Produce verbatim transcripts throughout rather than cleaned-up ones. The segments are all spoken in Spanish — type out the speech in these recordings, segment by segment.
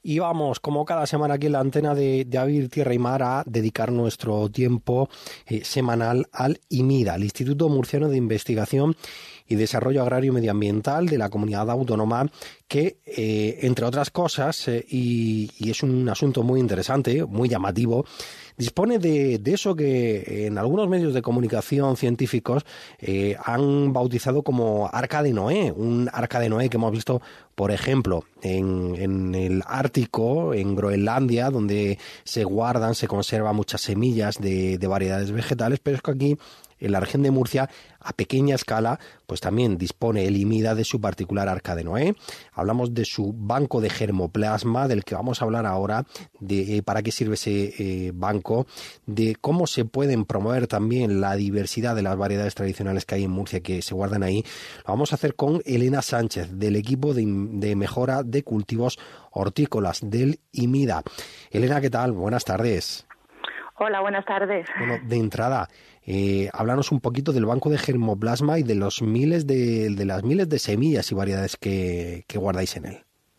Y vamos, como cada semana aquí en la antena de, de Avir Tierra y Mar, a dedicar nuestro tiempo eh, semanal al IMIDA, el Instituto Murciano de Investigación y Desarrollo Agrario y Medioambiental de la Comunidad Autónoma, que, eh, entre otras cosas, eh, y, y es un asunto muy interesante, muy llamativo, dispone de, de eso que en algunos medios de comunicación científicos eh, han bautizado como Arca de Noé, un Arca de Noé que hemos visto, por ejemplo, en, en el Ártico, en Groenlandia, donde se guardan, se conservan muchas semillas de, de variedades vegetales, pero es que aquí, en la región de Murcia, a pequeña escala, pues también dispone el IMIDA de su particular Arca de Noé. Hablamos de su banco de germoplasma, del que vamos a hablar ahora, de eh, para qué sirve ese eh, banco, de cómo se pueden promover también la diversidad de las variedades tradicionales que hay en Murcia, que se guardan ahí. Lo vamos a hacer con Elena Sánchez, del equipo de, de mejora de cultivos hortícolas del IMIDA. Elena, ¿qué tal? Buenas tardes. Hola, buenas tardes. Bueno, de entrada, eh, háblanos un poquito del banco de germoplasma y de los miles de, de las miles de semillas y variedades que, que guardáis en él.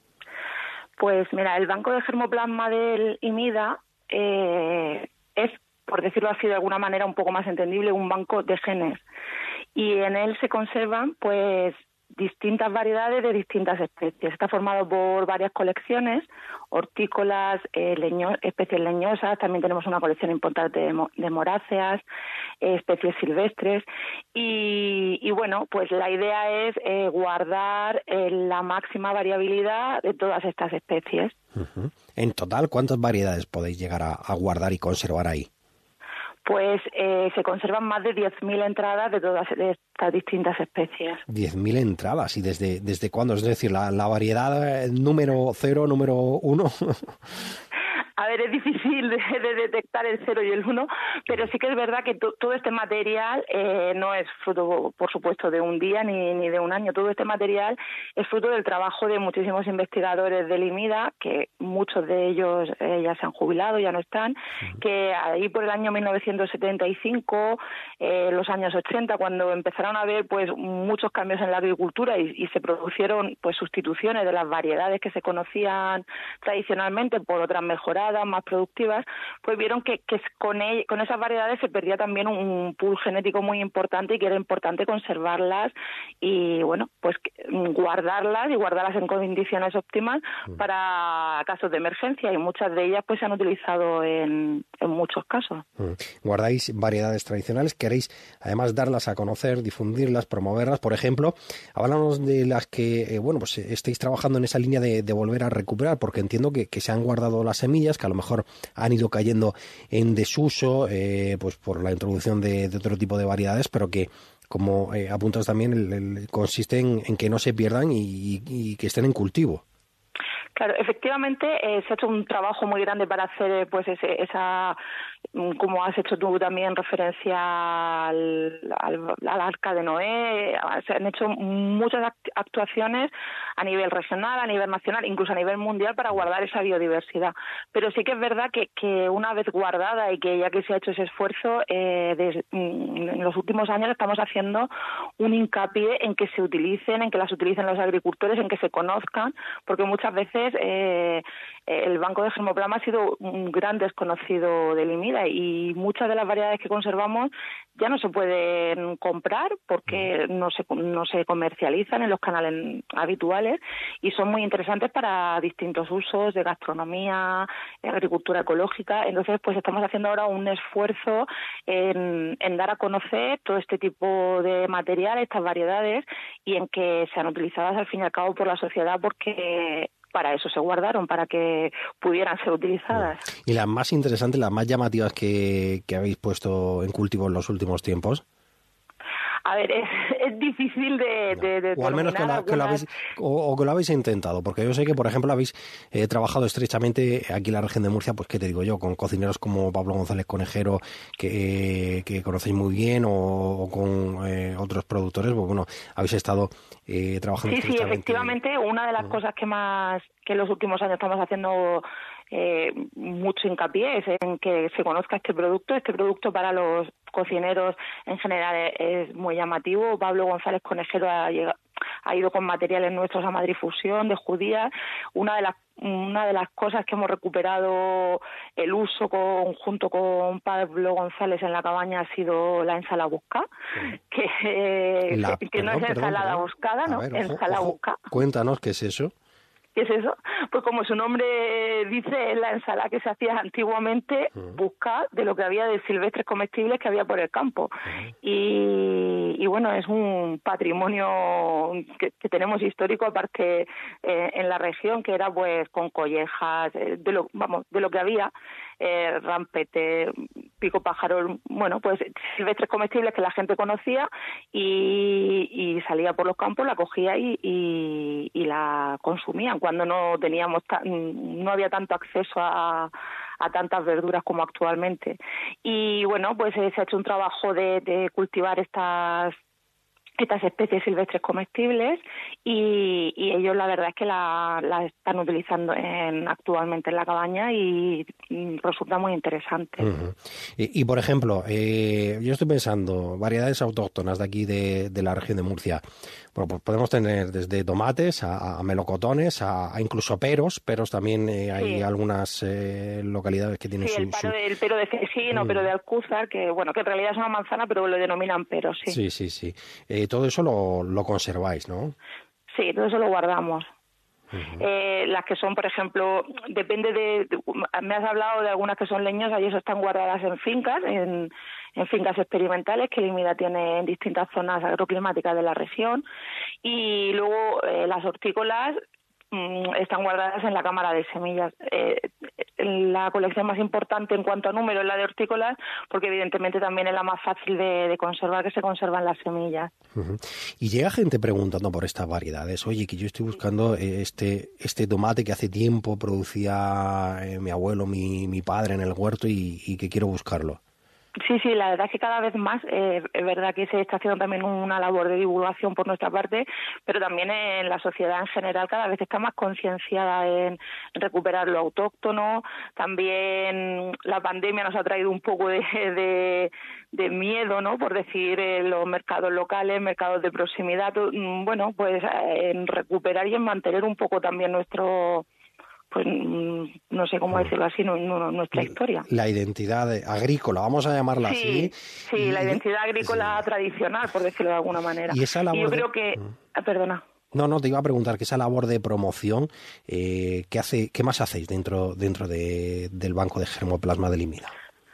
Pues mira, el banco de germoplasma del IMIDA eh, es, por decirlo así de alguna manera un poco más entendible, un banco de genes. Y en él se conservan, pues, distintas variedades de distintas especies. Está formado por varias colecciones hortícolas, eh, leño, especies leñosas, también tenemos una colección importante de, mo, de moráceas, eh, especies silvestres y, y bueno, pues la idea es eh, guardar eh, la máxima variabilidad de todas estas especies. Uh-huh. En total, ¿cuántas variedades podéis llegar a, a guardar y conservar ahí? Pues eh, se conservan más de diez mil entradas de todas estas distintas especies. diez mil entradas. ¿Y desde desde cuándo? Es decir, la, la variedad eh, número cero, número uno. A ver, es difícil de, de detectar el cero y el uno, pero sí que es verdad que to, todo este material eh, no es fruto, por supuesto, de un día ni, ni de un año. Todo este material es fruto del trabajo de muchísimos investigadores del IMIDA, que muchos de ellos eh, ya se han jubilado, ya no están, uh-huh. que ahí por el año mil novecientos setenta y cinco, eh, los años ochenta, cuando empezaron a haber pues muchos cambios en la agricultura y, y se produjeron pues sustituciones de las variedades que se conocían tradicionalmente por otras mejoradas, más productivas, pues vieron que, que con, el, con esas variedades se perdía también un, un pool genético muy importante y que era importante conservarlas y, bueno, pues guardarlas y guardarlas en condiciones óptimas mm. para casos de emergencia, y muchas de ellas pues se han utilizado en, en muchos casos. Mm. Guardáis variedades tradicionales, queréis además darlas a conocer, difundirlas, promoverlas. Por ejemplo, háblanos de las que, eh, bueno, pues estáis trabajando en esa línea de, de volver a recuperar, porque entiendo que, que se han guardado las semillas, que a lo mejor han ido cayendo en desuso eh, pues por la introducción de, de otro tipo de variedades, pero que, como eh, apuntas también, el, el, consiste en, en que no se pierdan y, y, y que estén en cultivo. Claro, efectivamente eh, se ha hecho un trabajo muy grande para hacer pues ese, esa, como has hecho tú también referencia al, al, al Arca de Noé. Se han hecho muchas actuaciones a nivel regional, a nivel nacional, incluso a nivel mundial para guardar esa biodiversidad. Pero sí que es verdad que, que una vez guardada y que ya que se ha hecho ese esfuerzo, eh, de, en los últimos años estamos haciendo un hincapié en que se utilicen, en que las utilicen los agricultores, en que se conozcan, porque muchas veces Eh, el banco de germoplasma ha sido un gran desconocido del IMIDA y muchas de las variedades que conservamos ya no se pueden comprar porque no se, no se comercializan en los canales habituales y son muy interesantes para distintos usos de gastronomía, agricultura ecológica. Entonces, pues estamos haciendo ahora un esfuerzo en, en dar a conocer todo este tipo de material, estas variedades, y en que sean utilizadas al fin y al cabo por la sociedad, porque para eso se guardaron, para que pudieran ser utilizadas. ¿Y las más interesantes, las más llamativas que, que habéis puesto en cultivo en los últimos tiempos? A ver, es, es difícil de, de, de o al menos que, la, que lo habéis o, o que lo habéis intentado, porque yo sé que, por ejemplo, habéis eh, trabajado estrechamente aquí en la región de Murcia, pues qué te digo yo, con cocineros como Pablo González Conejero, que, que conocéis muy bien, o, o con eh, otros productores. Pues bueno, habéis estado eh, trabajando sí, estrechamente. Sí, efectivamente, una de las uh-huh. cosas que más que en los últimos años estamos haciendo eh, mucho hincapié es en que se conozca este producto. Este producto para los cocineros en general es, es muy llamativo. Pablo González Conejero ha, llegado, ha ido con materiales nuestros a Madrid Fusión de judías. Una de las una de las cosas que hemos recuperado el uso con, junto con Pablo González en la cabaña ha sido la ensalada busca, que, eh, la, que, que perdón, no es perdón, ensalada perdón. buscada, A ¿no? ver, ojo, ensalada ojo. busca. Cuéntanos qué es eso. ¿Qué es eso? Pues como su nombre dice, es la ensalada que se hacía antiguamente, Uh-huh. buscar de lo que había de silvestres comestibles que había por el campo. Uh-huh. Y, y bueno, es un patrimonio que, que tenemos histórico, aparte eh, en la región, que era pues con collejas, eh, de lo, vamos, de lo que había, eh, rampete, pico pájaro, bueno, pues silvestres comestibles que la gente conocía y, y salía por los campos, la cogía y, y, y la consumían cuando no teníamos ta- no había tanto acceso a, a tantas verduras como actualmente. Y bueno, pues eh, se ha hecho un trabajo de, de cultivar estas estas especies silvestres comestibles y, y ellos la verdad es que la, la están utilizando en, actualmente en la cabaña y, y resulta muy interesante. Uh-huh. Y, y por ejemplo, eh, yo estoy pensando, variedades autóctonas de aquí de, de la región de Murcia. Bueno, pues podemos tener desde tomates a, a melocotones, a, a incluso peros, peros también eh, hay Sí. algunas eh, localidades que tienen Sí, su... el, paro su... de, el pero de cecino, Mm. pero de alcúzar, que bueno, que en realidad es una manzana, pero lo denominan pero, sí. Sí, sí, sí. Eh, todo eso lo, lo conserváis, ¿no? Sí, todo eso lo guardamos. Uh-huh. Eh, las que son, por ejemplo, depende de, de... Me has hablado de algunas que son leñosas y eso están guardadas en fincas, en, en fincas experimentales que el IMIDA tiene en distintas zonas agroclimáticas de la región. Y luego eh, las hortícolas mmm, están guardadas en la cámara de semillas. Eh, la colección más importante en cuanto a número es la de hortícolas, porque evidentemente también es la más fácil de, de conservar, que se conservan las semillas. Uh-huh. Y llega gente preguntando por estas variedades. Oye, que yo estoy buscando este este tomate que hace tiempo producía eh, mi abuelo, mi, mi padre en el huerto y, y que quiero buscarlo. Sí, sí, la verdad es que cada vez más eh, es verdad que se está haciendo también una labor de divulgación por nuestra parte, pero también en la sociedad en general cada vez está más concienciada en recuperar lo autóctono. También la pandemia nos ha traído un poco de, de, de miedo, ¿no? Por decir, en los mercados locales, mercados de proximidad, bueno, pues en recuperar y en mantener un poco también nuestro... pues no sé cómo decirlo así, no, no, nuestra historia. La identidad agrícola, vamos a llamarla sí, así. Sí, y, la identidad agrícola sí. tradicional, por decirlo de alguna manera. Y esa labor y yo de... creo que... Ah, perdona. No, no, te iba a preguntar que esa labor de promoción, eh, ¿qué hace, qué más hacéis dentro dentro de, del Banco de Germoplasma del IMIDA?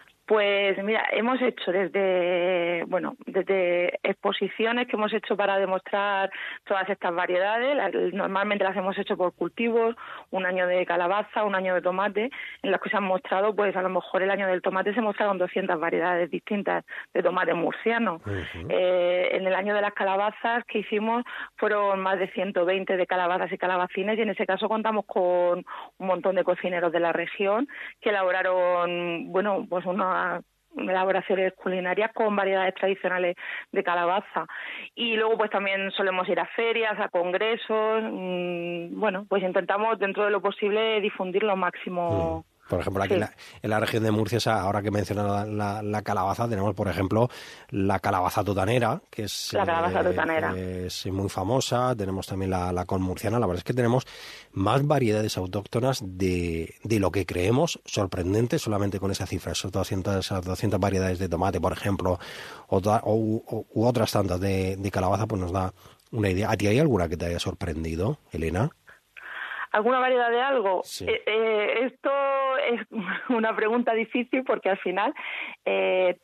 Pues mira, hemos hecho desde, bueno, desde exposiciones que hemos hecho para demostrar todas estas variedades. Las, normalmente las hemos hecho por cultivos, un año de calabaza, un año de tomate, en los que se han mostrado, pues a lo mejor el año del tomate se mostraron doscientas variedades distintas de tomate murciano. Uh-huh. Eh, en el año de las calabazas que hicimos fueron más de ciento veinte de calabazas y calabacines y en ese caso contamos con un montón de cocineros de la región que elaboraron, bueno, pues una elaboraciones culinarias con variedades tradicionales de calabaza. Y luego pues también solemos ir a ferias, a congresos, mmm, bueno, pues intentamos dentro de lo posible difundir lo máximo. Mm. Por ejemplo, aquí sí. en, la, en la región de Murcia, ahora que mencionas la, la, la calabaza, tenemos, por ejemplo, la calabaza totanera, que es, la calabaza eh, totanera. es muy famosa. Tenemos también la, la col murciana. La verdad es que tenemos más variedades autóctonas de, de lo que creemos, sorprendente solamente con esa cifra. Esas doscientas, doscientas variedades de tomate, por ejemplo, o, o, o, u otras tantas de, de calabaza, pues nos da una idea. ¿A ti hay alguna que te haya sorprendido, Elena? ¿Alguna variedad de algo? Sí. Eh, eh, esto es una pregunta difícil porque al final eh,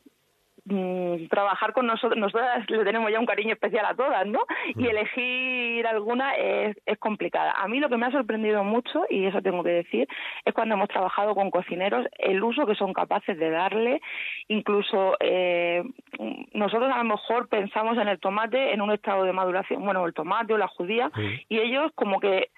mmm, trabajar con nosotros, nosotras le tenemos ya un cariño especial a todas, ¿no? Mm. Y elegir alguna es, es complicada. A mí lo que me ha sorprendido mucho, y eso tengo que decir, es cuando hemos trabajado con cocineros, el uso que son capaces de darle. Incluso eh, nosotros a lo mejor pensamos en el tomate en un estado de maduración, bueno, el tomate o la judía, mm. y ellos como que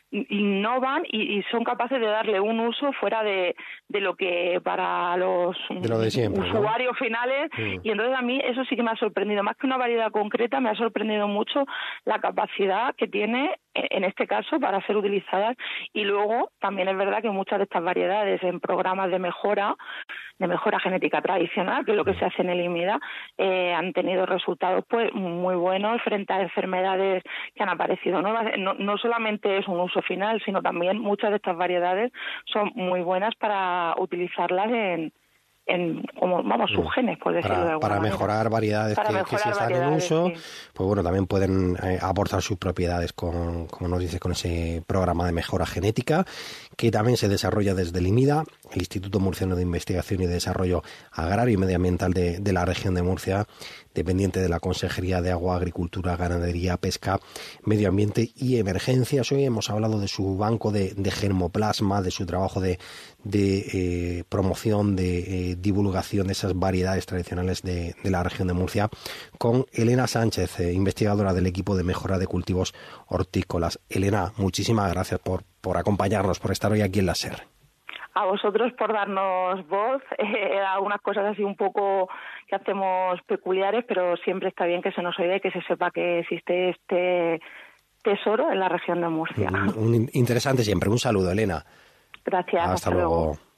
innovan y, y son capaces de darle un uso fuera de, de lo que para los de lo de siempre, usuarios ¿no? finales mm. y entonces a mí eso sí que me ha sorprendido, más que una variedad concreta me ha sorprendido mucho la capacidad que tiene en este caso para ser utilizadas. Y luego también es verdad que muchas de estas variedades en programas de mejora, de mejora genética tradicional, que es lo que se hace en el IMIDA, eh, han tenido resultados pues muy buenos frente a enfermedades que han aparecido nuevas. No, no solamente es un uso final, sino también muchas de estas variedades son muy buenas para utilizarlas en en como vamos sus genes, por decirlo para, de alguna para manera. mejorar variedades para que, mejorar que sí están en variedades, uso, sí. pues bueno, también pueden eh, aportar sus propiedades con, como nos dice, con ese programa de mejora genética que también se desarrolla desde el IMIDA, el Instituto Murciano de Investigación y Desarrollo Agrario y Medioambiental de, de la región de Murcia, dependiente de la Consejería de Agua, Agricultura, Ganadería, Pesca, Medio Ambiente y Emergencias. Hoy hemos hablado de su banco de, de germoplasma, de su trabajo de, de eh, promoción, de eh, divulgación de esas variedades tradicionales de, de la región de Murcia, con Elena Sánchez, eh, investigadora del equipo de mejora de cultivos hortícolas. Elena, muchísimas gracias por, por acompañarnos, por estar hoy aquí en la SER. A vosotros por darnos voz, eh, algunas cosas así un poco que hacemos peculiares, pero siempre está bien que se nos oiga y que se sepa que existe este tesoro en la región de Murcia. Un, un interesante siempre. Un saludo, Elena. Gracias. Hasta, hasta luego. luego.